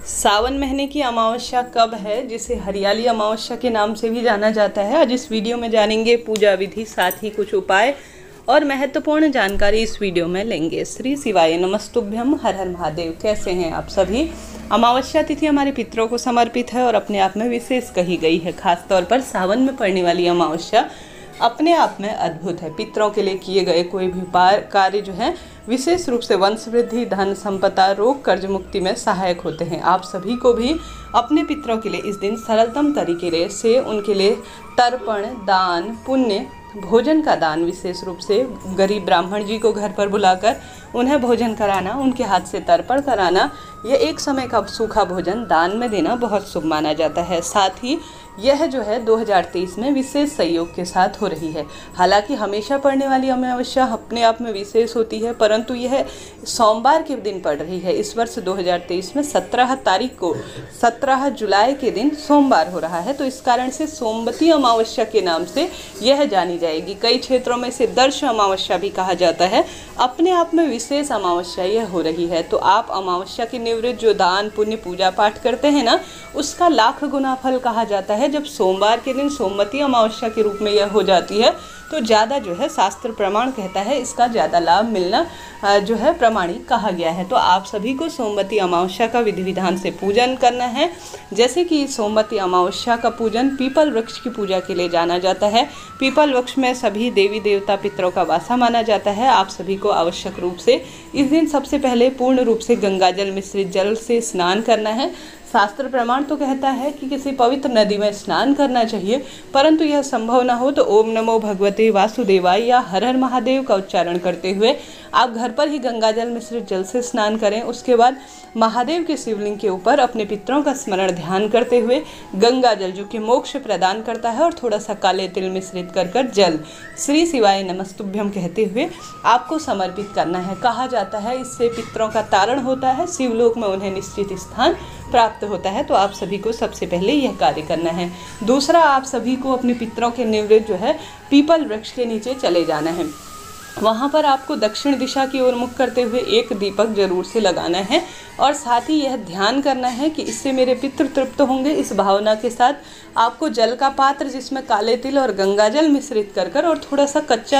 सावन महीने की अमावस्या कब है, जिसे हरियाली अमावस्या के नाम से भी जाना जाता है। आज इस वीडियो में जानेंगे पूजा विधि, साथ ही कुछ उपाय और महत्वपूर्ण जानकारी इस वीडियो में लेंगे। श्री शिवाय नमस्तुभ्यम, हर हर महादेव। कैसे हैं आप सभी। अमावस्या तिथि हमारे पितरों को समर्पित है और अपने आप में विशेष कही गई है। खासतौर पर सावन में पड़ने वाली अमावस्या अपने आप में अद्भुत है। पितरों के लिए किए गए कोई भी कार्य जो है विशेष रूप से वंश वृद्धि, धन संपदा, रोग, कर्ज मुक्ति में सहायक होते हैं। आप सभी को भी अपने पितरों के लिए इस दिन सरलतम तरीके से उनके लिए तर्पण, दान, पुण्य, भोजन का दान, विशेष रूप से गरीब ब्राह्मण जी को घर पर बुलाकर उन्हें भोजन कराना, उनके हाथ से तर्पण कराना, यह एक समय का सूखा भोजन दान में देना बहुत शुभ माना जाता है। साथ ही यह जो है 2023 में विशेष सहयोग के साथ हो रही है। हालांकि हमेशा पड़ने वाली अमावस्या अपने आप में विशेष होती है, परंतु यह सोमवार के दिन पड़ रही है। इस वर्ष 2023 में 17 तारीख को 17 जुलाई के दिन सोमवार हो रहा है, तो इस कारण से सोमवती अमावस्या के नाम से यह जानी जाएगी। कई क्षेत्रों में इसे दर्श अमावस्या भी कहा जाता है। अपने आप में विशेष अमावस्या यह हो रही है, तो आप अमावस्या के निवृत्त जो दान, पुण्य, पूजा पाठ करते हैं ना, उसका लाख गुना फल कहा जाता है। जब सोमवार के दिन सोमवती अमावस्या के रूप में यह हो जाती है, तो ज़्यादा जो है शास्त्र प्रमाण कहता है इसका ज़्यादा लाभ मिलना जो है प्रमाणिक कहा गया है। तो आप सभी को सोमवती अमावस्या का विधि विधान से पूजन करना है। जैसे कि सोमवती अमावस्या का पूजन पीपल वृक्ष की पूजा के लिए जाना जाता है। पीपल वृक्ष में सभी देवी देवता पितरों का वासा माना जाता है। आप सभी को आवश्यक रूप से इस दिन सबसे पहले पूर्ण रूप से गंगाजल मिश्रित जल से स्नान करना है। शास्त्र प्रमाण तो कहता है कि किसी पवित्र नदी में स्नान करना चाहिए, परंतु यह संभव न हो तो ओम नमो भगवते वासुदेवाय या हर हर महादेव का उच्चारण करते हुए आप घर पर ही गंगाजल मिश्रित जल से स्नान करें। उसके बाद महादेव के शिवलिंग के ऊपर अपने पितरों का स्मरण ध्यान करते हुए गंगाजल, जो कि मोक्ष प्रदान करता है, और थोड़ा सा काले तिल मिश्रित कर जल श्री शिवाय नमस्तुभ्यम कहते हुए आपको समर्पित करना है। कहा जाता है इससे पितरों का तारण होता है, शिवलोक में उन्हें निश्चित स्थान प्राप्त होता है। तो आप सभी को सबसे पहले यह कार्य करना है। दूसरा, आप सभी को अपने पितरों के निवृत्त जो है पीपल वृक्ष के नीचे चले जाना है। वहाँ पर आपको दक्षिण दिशा की ओर मुख करते हुए एक दीपक जरूर से लगाना है, और साथ ही यह ध्यान करना है कि इससे मेरे पितृ तृप्त होंगे। इस भावना के साथ आपको जल का पात्र जिसमें काले तिल और गंगाजल मिश्रित कर और थोड़ा सा कच्चा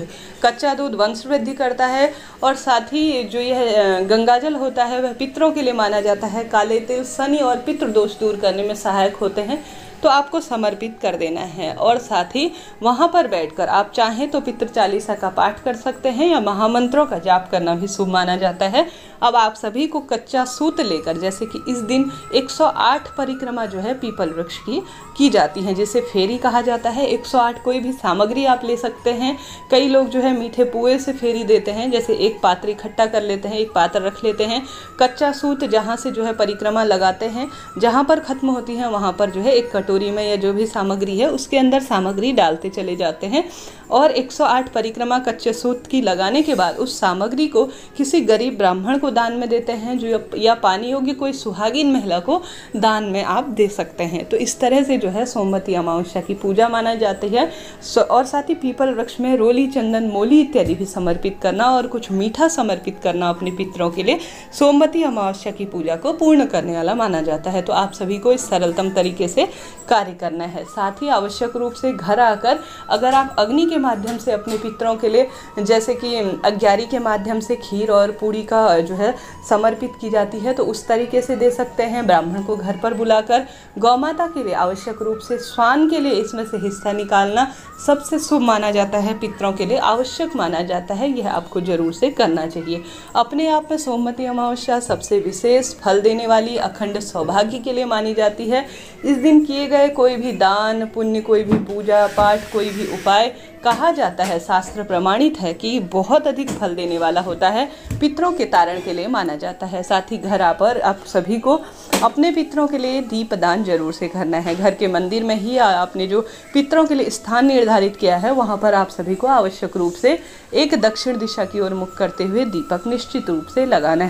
दूध वंश वृद्धि करता है, और साथ ही जो यह गंगाजल होता है वह पितरों के लिए माना जाता है। काले तिल शनि और पितृ दोष दूर करने में सहायक होते हैं, तो आपको समर्पित कर देना है। और साथ ही वहाँ पर बैठकर आप चाहें तो पितृ चालीसा का पाठ कर सकते हैं या महामंत्रों का जाप करना भी शुभ माना जाता है। अब आप सभी को कच्चा सूत लेकर, जैसे कि इस दिन 108 परिक्रमा जो है पीपल वृक्ष की जाती हैं, जिसे फेरी कहा जाता है। 108 कोई भी सामग्री आप ले सकते हैं। कई लोग जो है मीठे पुए से फेरी देते हैं, जैसे एक पात्र इकट्ठा कर लेते हैं, एक पात्र रख लेते हैं। कच्चा सूत जहाँ से जो है परिक्रमा लगाते हैं, जहाँ पर खत्म होती है वहाँ पर जो है एक कटोरी में या जो भी सामग्री है उसके अंदर सामग्री डालते चले जाते हैं, और 108 परिक्रमा कच्चे सूत की लगाने के बाद उस सामग्री को किसी गरीब ब्राह्मण को दान में देते हैं, जो या पानी योग्य कोई सुहागिन महिला को दान में आप दे सकते हैं। तो इस तरह से जो है सोमवती अमावस्या की पूजा माना जाती है। और साथ ही पीपल वृक्ष में रोली, चंदन, मोली इत्यादि भी समर्पित करना और कुछ मीठा समर्पित करना अपने पितरों के लिए सोमवती अमावस्या की पूजा को पूर्ण करने वाला माना जाता है। तो आप सभी को इस सरलतम तरीके से कार्य करना है। साथ ही आवश्यक रूप से घर आकर अगर आप अग्नि के माध्यम से अपने पितरों के लिए, जैसे कि अग्यारी के माध्यम से खीर और पूड़ी का जो है समर्पित की जाती है, तो उस तरीके से दे सकते हैं। ब्राह्मण को घर पर बुलाकर गौ माता के लिए आवश्यक रूप से स्वान के लिए इसमें से हिस्सा निकालना सबसे शुभ माना जाता है, पितरों के लिए आवश्यक माना जाता है। यह आपको जरूर से करना चाहिए। अपने आप में सोमवती अमावस्या सबसे विशेष फल देने वाली अखंड सौभाग्य के लिए मानी जाती है। इस दिन किए गए कोई भी दान, पुण्य, कोई भी पूजा पाठ, कोई भी उपाय कहा जाता है, शास्त्र प्रमाणित है कि बहुत अधिक फल देने वाला होता है, पितरों के तारण के लिए माना जाता है। साथ ही घर पर आप सभी को अपने पितरों के लिए दीपदान जरूर से करना है। घर के मंदिर में ही आपने जो पितरों के लिए स्थान निर्धारित किया है, वहाँ पर आप सभी को आवश्यक रूप से एक दक्षिण दिशा की ओर मुख करते हुए दीपक निश्चित रूप से लगाना है।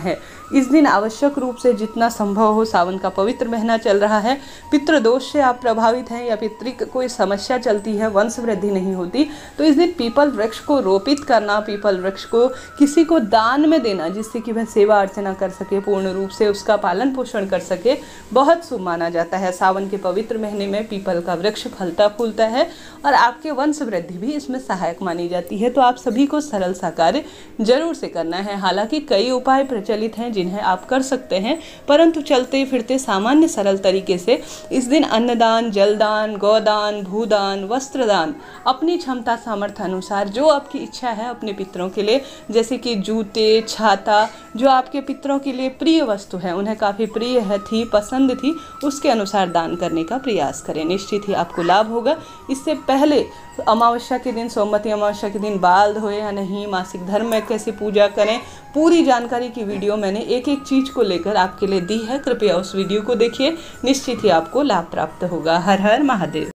इस दिन आवश्यक रूप से जितना संभव हो, सावन का पवित्र महीना चल रहा है, पितृदोष से आप प्रभावित हैं या पितृ कोई समस्या चलती है, वंश वृद्धि नहीं होती, तो इस दिन पीपल वृक्ष को रोपित करना, पीपल वृक्ष को किसी को दान में देना जिससे कि वह सेवा अर्चना कर सके, पूर्ण रूप से उसका पालन पोषण कर सके, बहुत शुभ माना जाता है। सावन के पवित्र महीने में पीपल का वृक्ष फलता फूलता है और आपके वंश वृद्धि भी इसमें सहायक मानी जाती है। तो आप सभी को सरल सा कार्य जरूर से करना है। हालांकि कई उपाय प्रचलित हैं जिन्हें आप कर सकते हैं, परंतु चलते फिरते सामान्य सरल तरीके से इस दिन अन्नदान, जलदान, गौदान, भूदान, वस्त्रदान, अपनी क्षमता सामर्थ्य अनुसार जो आपकी इच्छा है अपने पितरों के लिए, जैसे कि जूते, छाता, जो आपके पितरों के लिए प्रिय वस्तु है, उन्हें काफ़ी प्रिय है थी, पसंद थी, उसके अनुसार दान करने का प्रयास करें। निश्चित ही आपको लाभ होगा। इससे पहले अमावस्या के दिन, सोमवती अमावस्या के दिन बाल धोए या नहीं, मासिक धर्म में कैसे पूजा करें, पूरी जानकारी की वीडियो मैंने एक एक चीज़ को लेकर आपके लिए दी है। कृपया उस वीडियो को देखिए, निश्चित ही आपको लाभ प्राप्त होगा। हर हर महादेव।